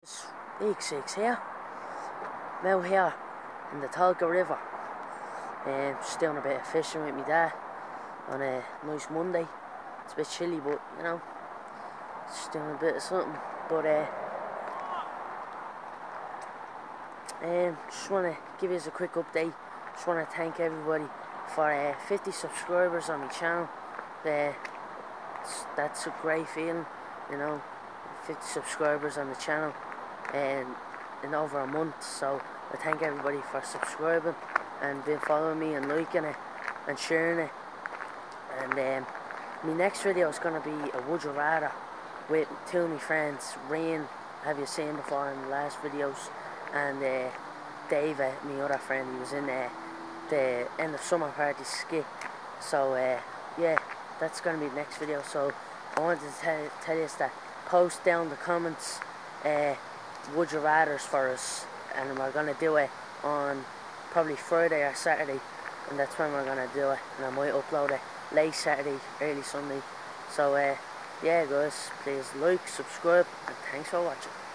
It's Week 6 here. I'm out here in the Tolka River. Just doing a bit of fishing with my dad on a nice Monday. It's a bit chilly, but you know, just doing a bit of something. But just want to give you a quick update. Just want to thank everybody for 50 subscribers on my channel. That's a great feeling, you know, 50 subscribers on the channel in over a month. So I thank everybody for subscribing and been following me and liking it and sharing it. And my next video is going to be a Would You Rather with two of my friends, Rain, have you seen before in the last videos, and David, my other friend. He was in the end of summer party skit. So yeah, that's going to be the next video. So I wanted to tell you that post down the comments Would You Rathers for us, and we're going to do it on probably Friday or Saturday, and that's when we're going to do it, and I might upload it late Saturday, early Sunday. So yeah guys, please like, subscribe, and thanks for watching.